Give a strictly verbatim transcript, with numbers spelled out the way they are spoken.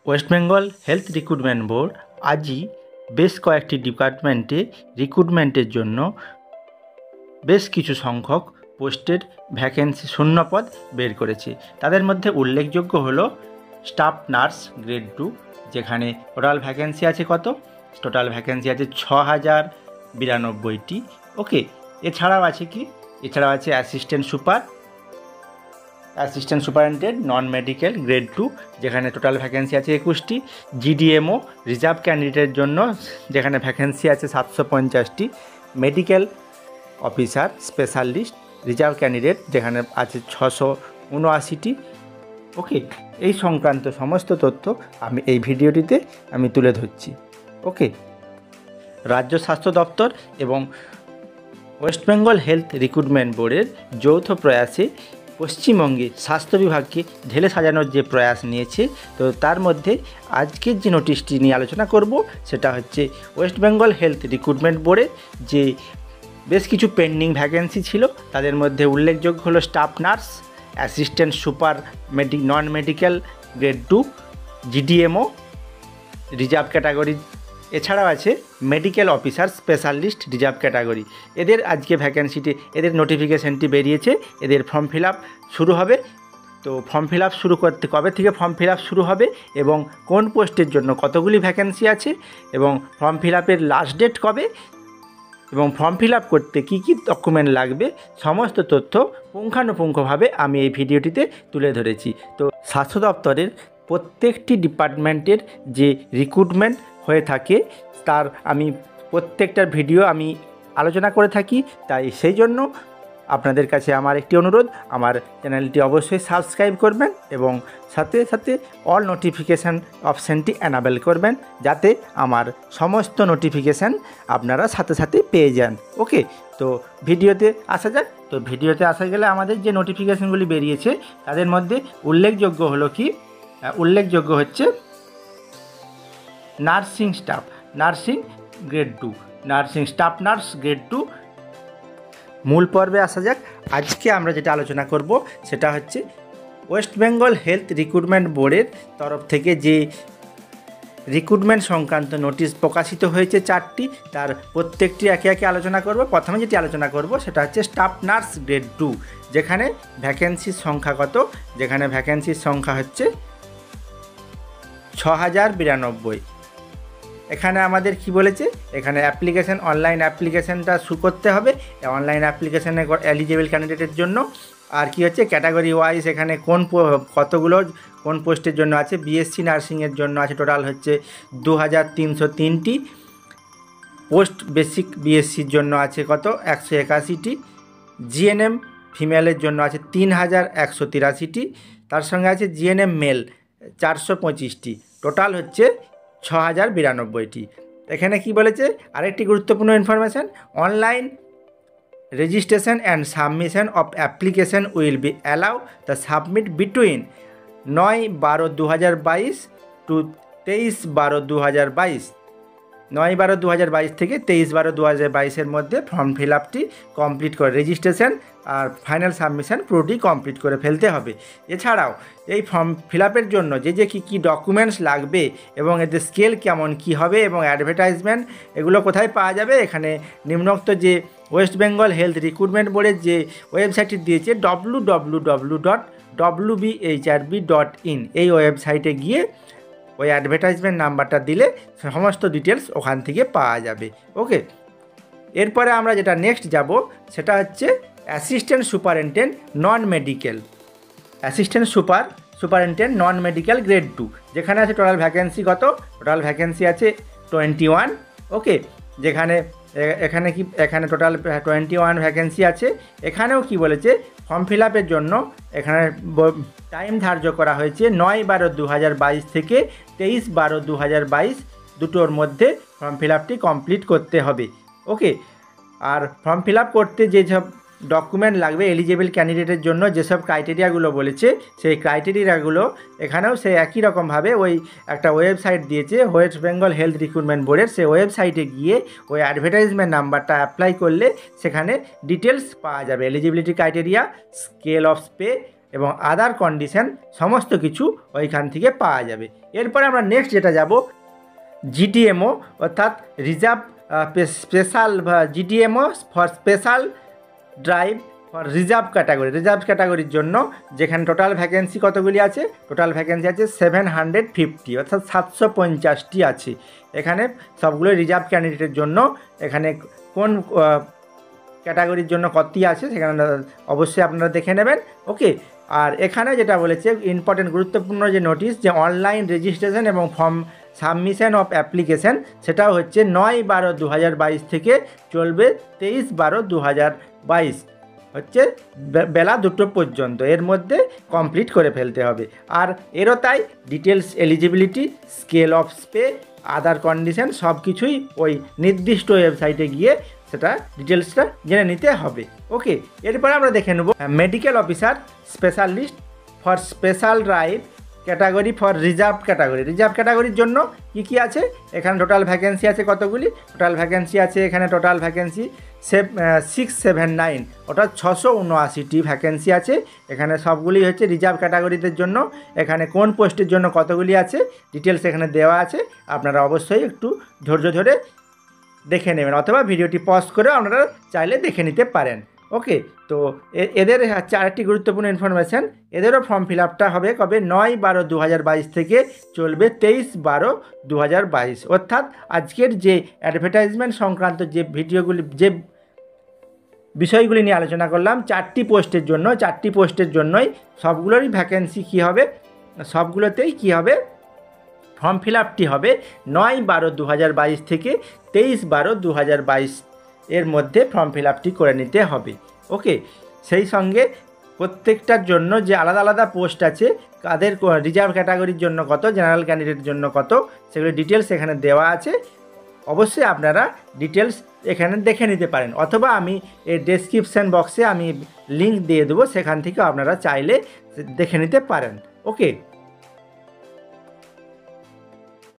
West Bengal health recruitment board আজই বেশ কয়েকটি ডিপার্টমেন্টে রিক্রুটমেন্টের জন্য বেশ কিছু সংখ্যক পোস্টের ভ্যাকেন্সি শূন্যপদ বের করেছে। তাদের মধ্যে উল্লেখযোগ্য হলো স্টাফ নার্স গ্রেড টু, যেখানে টোটাল ভ্যাকেন্সি আছে কত? টোটাল ভ্যাকেন্সি আছে ছ হাজার বিরানব্বইটি। ওকে, এছাড়াও আছে কি? এছাড়াও আছে assistant super assistant superintendent non medical grade two, যেখানে টোটাল ভ্যাকেন্সি আছে একুশটি। জিডিএমও রিজার্ভ ক্যান্ডিডেটের জন্য যেখানে ভ্যাকেন্সি আছে সাতশো পঞ্চাশটি। Medical officer specialist reserve candidate যেখানে আছে ছশো উনআশিটি। ওকে, এই সংক্রান্ত সমস্ত তথ্য আমি এই ভিডিওটিতে আমি তুলে ধরছি। ওকে, রাজ্য স্বাস্থ্য দপ্তর এবং ওয়েস্ট বেঙ্গল হেলথ রিক্রুটমেন্ট বোর্ডের যৌথ প্রয়াসে পশ্চিমবঙ্গে স্বাস্থ্য বিভাগকে ঢেলে সাজানোর যে প্রয়াস নিয়েছে, তো তার মধ্যে আজকের যে নোটিশটি নিয়ে আলোচনা করব সেটা হচ্ছে ওয়েস্ট বেঙ্গল হেলথ রিক্রুটমেন্ট বোর্ডে যে বেশ কিছু পেন্ডিং ভ্যাকেন্সি ছিল, তাদের মধ্যে উল্লেখযোগ্য হলো staff nurse, assistant super medi non medical grade two, GDMO reserve category, এছাড়াও আছে medical officer specialist reserve category. এদের আজকে ভ্যাকেন্সিটি এদের নোটিফিকেশানটি বেরিয়েছে, এদের ফর্ম ফিল আপ শুরু হবে। তো ফর্ম ফিল আপ শুরু করতে কবে থেকে ফর্ম ফিল আপ শুরু হবে এবং কোন পোস্টের জন্য কতগুলি ভ্যাকেন্সি আছে এবং ফর্ম ফিল আপের লাস্ট ডেট কবে এবং ফর্ম ফিল আপ করতে কী কী ডকুমেন্ট লাগবে সমস্ত তথ্য পুঙ্খানুপুঙ্খভাবে আমি এই ভিডিওটিতে তুলে ধরেছি। তো স্বাস্থ্য দপ্তরের প্রত্যেকটি ডিপার্টমেন্টের যে রিক্রুটমেন্ট হয়ে থাকে তার আমি প্রত্যেকটার ভিডিও আমি আলোচনা করে থাকি, তাই সেই জন্য আপনাদের কাছে আমার একটি অনুরোধ, আমার চ্যানেলটি অবশ্যই সাবস্ক্রাইব করবেন এবং সাথে সাথে অল নোটিফিকেশান অপশানটি অ্যানাবেল করবেন, যাতে আমার সমস্ত নোটিফিকেশান আপনারা সাথে সাথে পেয়ে যান। ওকে, তো ভিডিওতে আসা যাক। তো ভিডিওতে আসা গেলে আমাদের যে নোটিফিকেশানগুলি বেরিয়েছে তাদের মধ্যে উল্লেখযোগ্য হলো কি? উল্লেখযোগ্য হচ্ছে nursing staff nursing grade two nursing staff nurse grade two. মূল পর্বে আসা যাক। আজকে আমরা যেটা আলোচনা করব সেটা হচ্ছে ওয়েস্ট বেঙ্গল হেলথ রিক্রুটমেন্ট বোর্ডের তরফ থেকে যে রিক্রুটমেন্ট সংক্রান্ত নোটিশ প্রকাশিত হয়েছে চারটি, তার প্রত্যেকটি একে একে আলোচনা করব। প্রথমে যেটি আলোচনা করব সেটা হচ্ছে স্টাফ নার্স গ্রেড টু, যেখানে ভ্যাকেন্সির সংখ্যা কত? যেখানে ভ্যাকেন্সির সংখ্যা হচ্ছে ছ হাজার বিরানব্বই। এখানে আমাদের কি বলেছে? এখানে অ্যাপ্লিকেশান অনলাইন অ্যাপ্লিকেশানটা শু করতে হবে অনলাইন অ্যাপ্লিকেশানে এলিজিবল ক্যান্ডিডেটের জন্য। আর কি হচ্ছে ক্যাটাগরি ওয়াইজ এখানে কোন কতগুলো কোন পোস্টের জন্য আছে? বিএসসি নার্সিংয়ের জন্য আছে টোটাল হচ্ছে দু হাজার তিনশো তিনটি পোস্ট। বেসিক বিএসসির জন্য আছে কত? একশো একাশিটি। জিএনএম ফিমেলের জন্য আছে তিন হাজার একশো তিরাশিটি। তার সঙ্গে আছে জিএনএম মেল চারশো পঁচিশটি। টোটাল হচ্ছে ছ হাজার বিরানব্বইটি। এখানে কি বলেছে? আরেকটি গুরুত্বপূর্ণ information, online registration and submission of application will be allow the submit between নয় বারো দু হাজার বাইশ টু তেইশ বারো দু হাজার বাইশ নয় বারো দু হাজার বাইশ থেকে তেইশ বারো দু হাজার বাইশের মধ্যে ফর্ম ফিল আপটি কমপ্লিট করে রেজিস্ট্রেশন আর ফাইনাল সাবমিশন পুরোটি কমপ্লিট করে ফেলতে হবে। এছাড়াও এই ফর্ম ফিল আপের জন্য যে যে কী কী ডকুমেন্টস লাগবে এবং এদের স্কেল কেমন কী হবে এবং অ্যাডভার্টাইজমেন্ট এগুলো কোথায় পাওয়া যাবে, এখানে নিম্নোক্ত যে ওয়েস্ট বেঙ্গল হেলথ রিক্রুটমেন্ট বোর্ডের যে ওয়েবসাইটটি দিয়েছে W W W dot W B H R B dot in, এই ওয়েবসাইটে গিয়ে ওই অ্যাডভার্টাইজমেন্ট নাম্বারটা দিলে সমস্ত ডিটেলস ওখান থেকে পাওয়া যাবে। ওকে, এরপরে আমরা যেটা নেক্সট যাব সেটা হচ্ছে assistant superintendent non medical assistant super superintendent non medical grade two, যেখানে আছে টোটাল ভ্যাকেন্সি কত? টোটাল ভ্যাকেন্সি আছে টোয়েন্টি ওয়ান। ওকে, যেখানে এখানে কি এখানে টোটাল টোয়েন্টি ওয়ান ভ্যাকেন্সি আছে। এখানেও কি বলেছে? ফর্ম ফিল আপের জন্য এখানে টাইম ধার্য করা হয়েছে নয় বারো দু হাজার বাইশ থেকে তেইশ বারো দু হাজার বাইশ দুটোর মধ্যে ফর্ম ফিল আপটি কমপ্লিট করতে হবে। ওকে, আর ফর্ম ফিল আপ করতে যেসব ডকুমেন্ট লাগবে এলিজিবল ক্যান্ডিডেটের জন্য যেসব ক্রাইটেরিয়াগুলো বলেছে সেই ক্রাইটেরিয়াগুলো এখানেও সে একই রকমভাবে ওই একটা ওয়েবসাইট দিয়েছে ওয়েস্ট বেঙ্গল হেলথ রিক্রুটমেন্ট বোর্ডের, সেই ওয়েবসাইটে গিয়ে ওই অ্যাডভার্টাইজমেন্ট নাম্বারটা অ্যাপ্লাই করলে সেখানে ডিটেলস পাওয়া যাবে। Eligibility criteria, scale of pay এবং আদার কন্ডিশন সমস্ত কিছু ওইখান থেকে পাওয়া যাবে। এরপরে আমরা নেক্সট যেটা যাব জিডিএমও অর্থাৎ reserve special GDMO for special drive for reserve category. Reserve ক্যাটাগরির জন্য যেখানে টোটাল ভ্যাকেন্সি কতগুলি আছে, টোটাল ভ্যাকেন্সি আছে সেভেন হান্ড্রেড ফিফটি অর্থাৎ সাতশো পঞ্চাশটি আছে। এখানে সবগুলো রিজার্ভ ক্যান্ডিডেটের জন্য এখানে কোন ক্যাটাগরির জন্য কতটি আছে সেখানে অবশ্যই আপনারা দেখে নেবেন। ওকে, আর এখানে যেটা বলেছে ইম্পর্টেন্ট গুরুত্বপূর্ণ যে নোটিশ যে অনলাইন রেজিস্ট্রেশন এবং ফর্ম সাবমিশন অফ অ্যাপ্লিকেশান সেটাও হচ্ছে নয় বারো দু হাজার বাইশ থেকে চলবে তেইশ বারো দু হাজার বাইশ হচ্ছে বেলা দুটো পর্যন্ত, এর মধ্যে কমপ্লিট করে ফেলতে হবে। আর এরও তাই details eligibility scale of pay other condition সব কিছুই ওই নির্দিষ্ট ওয়েবসাইটে গিয়ে সেটা ডিটেলসটা জেনে নিতে হবে। ওকে, এরপরে আমরা দেখে নেব medical officer specialist for special drive category for reserve category. Reserve ক্যাটাগরির জন্য কী কী আছে, এখানে টোটাল ভ্যাকেন্সি আছে কতগুলি, টোটাল ভ্যাকেন্সি আছে এখানে total vacancy sev six seven nine অর্থাৎ ছশো উনআশিটি ভ্যাকেন্সি আছে। এখানে সবগুলি হচ্ছে রিজার্ভ ক্যাটাগরিদের জন্য। এখানে কোন পোস্টের জন্য কতগুলি আছে ডিটেলস এখানে দেওয়া আছে, আপনারা অবশ্যই একটু ধৈর্য ধরে দেখে নেবেন অথবা ভিডিওটি পজ করে আপনারা চাইলে দেখে নিতে পারেন। ওকে, তো এদের হচ্ছে আরেকটি গুরুত্বপূর্ণ ইনফরমেশান, এদেরও ফর্ম ফিল আপটা হবে কবে নয় বারো দু হাজার বাইশ থেকে চলবে তেইশ বারো দু হাজার বাইশ অর্থাৎ আজকের যে অ্যাডভার্টাইজমেন্ট সংক্রান্ত যে ভিডিওগুলি যে বিষয়গুলি নিয়ে আলোচনা করলাম চারটি পোস্টের জন্য, চারটি পোস্টের জন্যই সবগুলোরই ভ্যাকেন্সি কী হবে, সবগুলোতেই কী হবে ফর্ম ফিল আপটি হবে নয় বারো দু হাজার বাইশ থেকে তেইশ বারো দু হাজার বাইশ এর মধ্যে ফর্ম ফিল আপটি করে নিতে হবে। ওকে, সেই সঙ্গে প্রত্যেকটার জন্য যে আলাদা আলাদা পোস্ট আছে, কাদের রিজার্ভ ক্যাটাগরির জন্য কত, জেনারেল ক্যান্ডিডেটের জন্য কত, সেগুলো ডিটেলস এখানে দেওয়া আছে। অবশ্যই আপনারা ডিটেলস এখানে দেখে নিতে পারেন অথবা আমি এই ডেসক্রিপশান বক্সে আমি লিঙ্ক দিয়ে দেবো, সেখান থেকে আপনারা চাইলে দেখে নিতে পারেন। ওকে।